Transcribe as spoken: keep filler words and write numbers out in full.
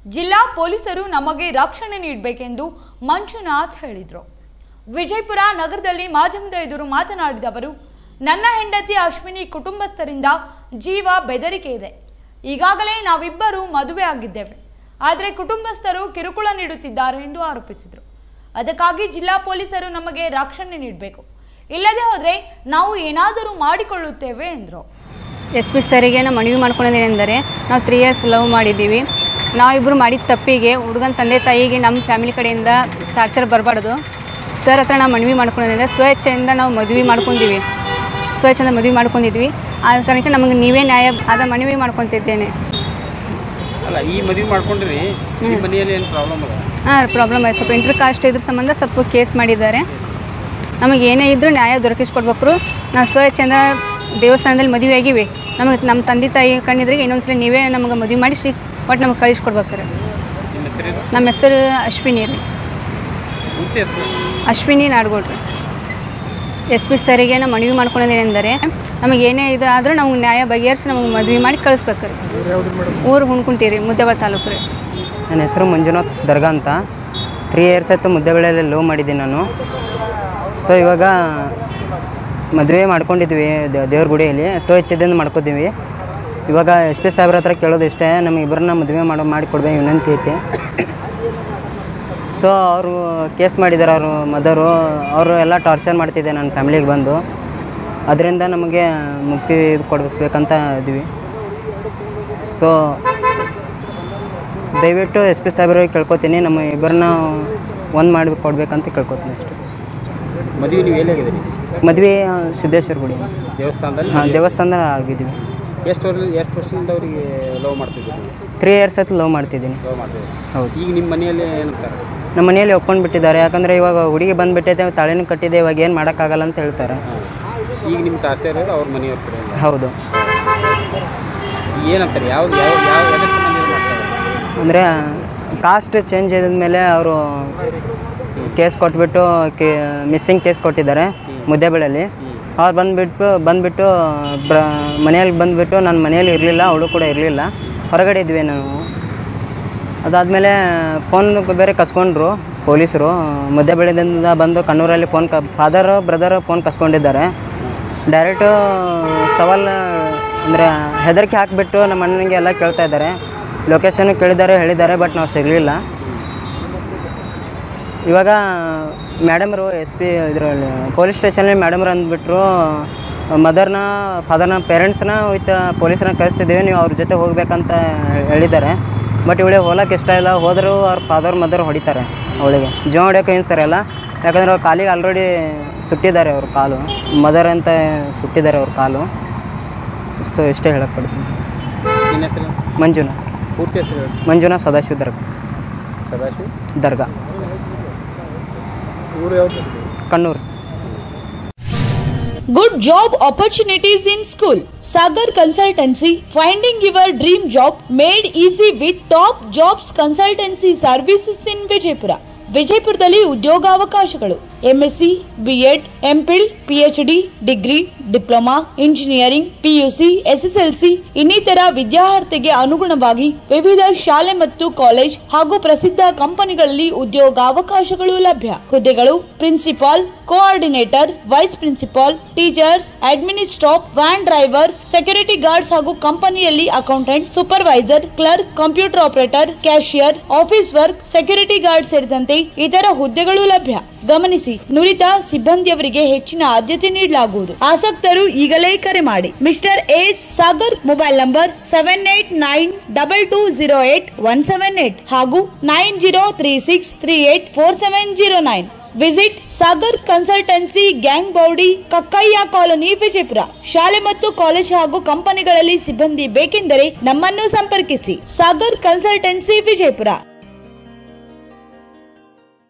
ಜಿಲ್ಲಾ ಪೊಲೀಸರು ನಮಗೆ ರಕ್ಷಣೆ ನೀಡಬೇಕೆಂದು ಮಂಜುನಾಥ್ ಹೇಳಿದರು. ವಿಜಯಪುರ ನಗರದಲ್ಲಿ ಮಾಧ್ಯಮದ ಎದುರು ಮಾತನಾಡಿದ ಅವರು, ನನ್ನ ಹೆಂಡತಿ ಅಶ್ವಿನಿ ಕುಟುಂಬಸ್ಥರಿಂದ ಜೀವ ಬೆದರಿಕೆ ಇದೆ. ಈಗಾಗಲೇ ನಾವಿಬ್ಬರು ಮದುವೆ ಆಗಿದ್ದೇವೆ, ಆದರೆ ಕುಟುಂಬಸ್ಥರು ಕಿರುಕುಳ ನೀಡುತ್ತಿದ್ದಾರೆ ಎಂದು ಆರೋಪಿಸಿದರು. ಅದಕ್ಕಾಗಿ ಜಿಲ್ಲಾ ಪೊಲೀಸರು ನಮಗೆ ರಕ್ಷಣೆ ನೀಡಬೇಕು, ಇಲ್ಲದೆ ಹೋದರೆ ನಾವು ಏನಾದರೂ ಮಾಡಿಕೊಳ್ಳುತ್ತೇವೆ ಎಂದರು. ಎಸ್ ಪಿ ಸರಿಗೆ ನಾವು ಮನವಿ ಮಾಡ್ಕೊಳ್ಳೋದೇನೆಂದರೆ, ನಾವು ತ್ರೀ ಇಯರ್ಸ್ ಲವ್ ಮಾಡಿದ್ದೀವಿ. ನಾವಿಬ್ಬರು ಮಾಡಿದ ತಪ್ಪಿಗೆ ಹುಡುಗನ ತಂದೆ ತಾಯಿಗೆ ನಮ್ಮ ಫ್ಯಾಮಿಲಿ ಕಡೆಯಿಂದ ಟಾರ್ಚರ್ ಬರಬಾರ್ದು. ಸರ್ ಹತ್ರ ನಾವು ಮನವಿ ಮಾಡ್ಕೊಳ್ಳೋದ್ರಿಂದ ಸ್ವೇಚ್ಛೆಯಿಂದ ನಾವು ಮದುವೆ ಮಾಡ್ಕೊಂಡಿವಿ ಸ್ವೇಚ್ಛೆಯಿಂದ ಮದುವೆ ಮಾಡ್ಕೊಂಡಿದ್ವಿ ಆದ ಕಾರಣಕ್ಕೆ ನಮಗೆ ನೀವೇ ನ್ಯಾಯ ಆದ ಮನವಿ ಮಾಡ್ಕೊತಿದ್ದೇನೆ. ಅಲ್ಲ, ಈ ಮದುವೆ ಮಾಡ್ಕೊಂಡ್ರಿ ಮನೆಯಲ್ಲಿ ಏನು ಪ್ರಾಬ್ಲಮ್ ಅದ? ಹಾಂ, ಪ್ರಾಬ್ಲಮ್ ಆಯ್ತು. ಸ್ವಲ್ಪ ಇಂಟರ್ ಕಾಸ್ಟ್ ಇದ್ರ ಸಂಬಂಧ ಸ್ವಲ್ಪ ಕೇಸ್ ಮಾಡಿದ್ದಾರೆ. ನಮಗೆ ಏನೇ ಇದ್ದರೂ ನ್ಯಾಯ ದೊರಕಿಸ್ಕೊಡ್ಬೇಕು. ನಾವು ಸ್ವೇಚ್ಛೆಯಿಂದ ದೇವಸ್ಥಾನದಲ್ಲಿ ಮದುವೆ ಆಗಿವಿ. ನಮಗೆ ನಮ್ಮ ತಂದೆ ತಾಯಿ ಕಣ್ಣಿದ್ರಿಗೆ ಇನ್ನೊಂದ್ಸಲ ನೀವೇ ನಮಗೆ ಮದುವೆ ಮಾಡಿಸಿ ಒಟ್ಟು ನಮಗೆ ಕಳಿಸ್ಕೊಡ್ಬೇಕಾರೆ. ನಮ್ಮ ಹೆಸರು ಅಶ್ವಿನಿ ರೀ, ಅಶ್ವಿನಿ ನಾಡಗೌಡ್ರಿ. ಎಸ್ ಪಿ ಸರಿಗೆ ನಾವು ಮನವಿ ಮಾಡ್ಕೊಳ್ಳೋದೇನೆಂದರೆ, ನಮಗೆ ಏನೇ ಇದು ಆದರೂ ನಮ್ಗೆ ನ್ಯಾಯ ಬಗೆಹರಿಸಿ ನಮಗೆ ಮದುವೆ ಮಾಡಿ ಕಳಿಸ್ಬೇಕ್ರಿ. ಊರು ಹುಣ್ಕುಂತೀರಿ, ಮುದ್ದೇಬೇಳೆ ತಾಲೂಕು ರೀ. ನನ್ನ ಹೆಸರು ಮಂಜುನಾಥ್ ದರ್ಗಾ ಅಂತ. ತ್ರೀ ಇಯರ್ಸ್ ಆಯಿತು ಮುದ್ದೇಬೇಳೆಯಲ್ಲಿ ಲವ್ ಮಾಡಿದ್ದೀನಿ ನಾನು. ಸೊ ಇವಾಗ ಮದುವೆ ಮಾಡ್ಕೊಂಡಿದ್ವಿ ದೇವ್ರ ಗುಡಿಯಲ್ಲಿ. ಸೊ ಹೆಚ್ಚಿದಿಂದ ಮಾಡ್ಕೊತೀವಿ. ಇವಾಗ ಎಸ್ ಪಿ ಸಾಹೇಬ್ರ ಹತ್ರ ಕೇಳೋದು ಇಷ್ಟೇ, ನಮಗೆ ಇಬ್ಬರನ್ನ ಮದುವೆ ಮಾಡೋ ಮಾಡಿ ಕೊಡ್ಬೇಕು ವಿನಂತಿ ಐತಿ. ಸೊ ಅವರು ಕೇಸ್ ಮಾಡಿದ್ದಾರೆ, ಅವರು ಮದರು ಅವರು ಎಲ್ಲ ಟಾರ್ಚರ್ ಮಾಡ್ತಿದ್ದೆ ನನ್ನ ಫ್ಯಾಮಿಲಿಗೆ ಬಂದು. ಅದರಿಂದ ನಮಗೆ ಮುಕ್ತಿ ಕೊಡಿಸ್ಬೇಕಂತ ಇದ್ವಿ. ಸೊ ದಯವಿಟ್ಟು ಎಸ್ ಪಿ ಸಾಹೇಬ್ರಿಗೆ ಕೇಳ್ಕೊತೀನಿ, ನಮ್ಮ ಇಬ್ಬರನ್ನ ಒಂದು ಮಾಡಿ ಕೊಡ್ಬೇಕಂತ ಕೇಳ್ಕೊತೀನಿ ಅಷ್ಟೇ. ಮದುವೆ ನೀವು ಎಲ್ಲಾಗಿದ್ದೀರಿ? ಮದುವೆ ಸಿದ್ದೇಶ್ವರ ಗುಡಿ ದೇವಸ್ಥಾನದಲ್ಲಿ. ಹಾಂ, ದೇವಸ್ಥಾನದಲ್ಲಿ ಆಗಿದ್ದೀವಿ. ಎಷ್ಟು ವರ್ಷ ಎಷ್ಟು ವರ್ಷದಿಂದ ಅವರಿಗೆ ಲವ್ ಮಾಡ್ತಿದ್ದೀರಿ? ತ್ರೀ ಇಯರ್ಸ್ ಆಯ್ತು ಲವ್ ಮಾಡ್ತಿದ್ದೀನಿ. ಲವ್ ಮಾಡ್ತಿದ್ದೀರಿ? ಹೌದು. ಈಗ ನಿಮ್ಮ ಮನೆಯಲ್ಲಿ ಏನಂತಾರೆ? ನಮ್ಮ ಮನೆಯಲ್ಲಿ ಒಪ್ಕೊಂಡು ಬಿಟ್ಟಿದ್ದಾರೆ. ಯಾಕಂದರೆ ಇವಾಗ ಹುಡುಗಿ ಬಂದುಬಿಟ್ಟೈತೆ, ತಾಳಿನೂ ಕಟ್ಟಿದೆ, ಇವಾಗ ಏನು ಮಾಡೋಕ್ಕಾಗಲ್ಲ ಅಂತ ಹೇಳ್ತಾರೆ. ಈಗ ನಿಮ್ಮ ಟಾರ್ಚರ್ ಅವ್ರ ಮನೆಯವ್ರ? ಹೌದು. ಏನಂತಾರೆ? ಯಾವ ಯಾವ ಯಾವ ಎದೆ ಸಂಬಂಧ ಮಾಡ್ತಾರೆ? ಅಂದರೆ ಕಾಸ್ಟ್ ಚೇಂಜ್ ಆದಮೇಲೆ ಅವರು ಕೇಸ್ ಕೊಟ್ಬಿಟ್ಟು ಕೇ ಮಿಸ್ಸಿಂಗ್ ಕೇಸ್ ಕೊಟ್ಟಿದ್ದಾರೆ ಮುದ್ದೇಬೇಳೆಯಲ್ಲಿ. ಅವ್ರು ಬಂದುಬಿಟ್ಟು ಬಂದುಬಿಟ್ಟು ಬ್ರ ಮನೆಯಲ್ಲಿ ಬಂದುಬಿಟ್ಟು ನಾನು ಮನೆಯಲ್ಲಿ ಇರಲಿಲ್ಲ, ಅವಳು ಕೂಡ ಇರಲಿಲ್ಲ, ಹೊರಗಡೆ ಇದ್ವಿ ನಾವು. ಅದಾದಮೇಲೆ ಫೋನ್ ಬೇರೆ ಕಸ್ಕೊಂಡ್ರು ಪೊಲೀಸರು. ಮುದ್ದೇಬೇಳೆದಿಂದ ಬಂದು ಕಣ್ಣೂರಲ್ಲಿ ಫೋನ್ ಕ ಫಾದರ್ ಬ್ರದರ್ ಫೋನ್ ಕಸ್ಕೊಂಡಿದ್ದಾರೆ. ಡೈರೆಕ್ಟು ಸವಾಲ್ ಅಂದರೆ ಹೆದರಿಕೆ ಹಾಕಿಬಿಟ್ಟು ನಮ್ಮ ಅಣ್ಣನಿಗೆ ಎಲ್ಲ ಕೇಳ್ತಾ ಇದ್ದಾರೆ. ಲೊಕೇಶನ್ನು ಕೇಳಿದ್ದಾರೆ, ಹೇಳಿದ್ದಾರೆ, ಬಟ್ ನಾವು ಸಿಗಲಿಲ್ಲ. ಇವಾಗ ಮೇಡಮ್ರು ಎಸ್ ಪಿ ಇದರಲ್ಲಿ ಪೊಲೀಸ್ ಸ್ಟೇಷನಲ್ಲಿ ಮೇಡಮ್ರು ಅಂದ್ಬಿಟ್ರು, ಮದರ್ನ ಫಾದರ್ನ ಪೇರೆಂಟ್ಸ್ನ ವಿತ್ ಪೊಲೀಸರನ್ನ ಕಳಿಸ್ತಿದ್ದೀವಿ, ನೀವು ಅವ್ರ ಜೊತೆ ಹೋಗ್ಬೇಕಂತ ಹೇಳಿದ್ದಾರೆ. ಬಟ್ ಇವಳಿಗೆ ಹೋಗಕ್ಕೆ ಇಷ್ಟ ಇಲ್ಲ. ಹೋದರೂ ಅವ್ರ ಫಾದರ್ ಮದರ್ ಹೊಡಿತಾರೆ ಅವಳಿಗೆ. ಜೀವ ಹೊಡ್ಯೋಕೆ ಏನು ಸರಿ ಅಲ್ಲ, ಯಾಕಂದರೆ ಅವ್ರ ಕಾಲಿಗೆ ಆಲ್ರೆಡಿ ಸುಟ್ಟಿದ್ದಾರೆ, ಅವ್ರ ಕಾಲು ಮದರ್ ಅಂತ ಸುಟ್ಟಿದ್ದಾರೆ ಅವ್ರ ಕಾಲು. ಸೊ ಇಷ್ಟೇ ಹೇಳಕ್ಕೆ ಪಡ್ತೀನಿ. ನಿನ್ನ ಹೆಸರು? ಮಂಜುನಾಥ್. ಪೂರ್ತಿ ಹೆಸರು? ಮಂಜುನಾಥ್ ಸದಾಶಿವ ದರ್ಗಾ. ಸದಾಶಿವ ದರ್ಗಾ. ಊರು ಯಾವುದು? Kannur. Good job opportunities in school. Sagar Consultancy, finding your dream job made easy with top jobs consultancy services in Vijaypura. ವಿಜಯಪುರದಲ್ಲಿ ಉದ್ಯೋಗಾವಕಾಶಗಳು MSc, BEd, MPhil, PhD, degree, diploma, engineering, PUC, SSLC ಇನ್ನಿತರ ವಿದ್ಯಾರ್ಥಿಗೆ ಅನುಗುಣವಾಗಿ ವಿವಿಧ ಶಾಲೆ ಮತ್ತು ಕಾಲೇಜ್ ಹಾಗೂ ಪ್ರಸಿದ್ಧ ಕಂಪನಿಗಳಲ್ಲಿ ಉದ್ಯೋಗಾವಕಾಶಗಳು ಲಭ್ಯ. ಹುದ್ದೆಗಳು principal, coordinator, vice principal, teachers, administrative, van drivers, security guards ಹಾಗೂ ಕಂಪನಿಯಲ್ಲಿ accountant, supervisor, clerk, computer operator, cashier, office work, security guard ಸೇರಿದಂತೆ ಇತರ ಹುದ್ದೆಗಳು ಲಭ್ಯ. ಗಮನಿಸಿ, ನುರಿತ ಸಿಬ್ಬಂದಿಯವರಿಗೆ ಹೆಚ್ಚಿನ ಆದ್ಯತೆ ನೀಡಲಾಗುವುದು. ಆಸಕ್ತರು ಈಗಲೇ ಕರೆ ಮಾಡಿ. Mister H Sagar, mobile number seven eight nine double two zero eight one seven eight ಹಾಗೂ nine zero three six three eight four seven zero nine. Visit Sagar consultancy, Gang Baudi, Kakkayya colony, Vijayapura. ಶಾಲೆ ಮತ್ತು ಕಾಲೇಜ್ ಹಾಗೂ ಕಂಪನಿಗಳಲ್ಲಿ ಸಿಬ್ಬಂದಿ ಬೇಕೆಂದರೆ ನಮ್ಮನ್ನು ಸಂಪರ್ಕಿಸಿ. ಸಾಗರ್ ಕನ್ಸಲ್ಟೆನ್ಸಿ, ವಿಜಯಪುರ.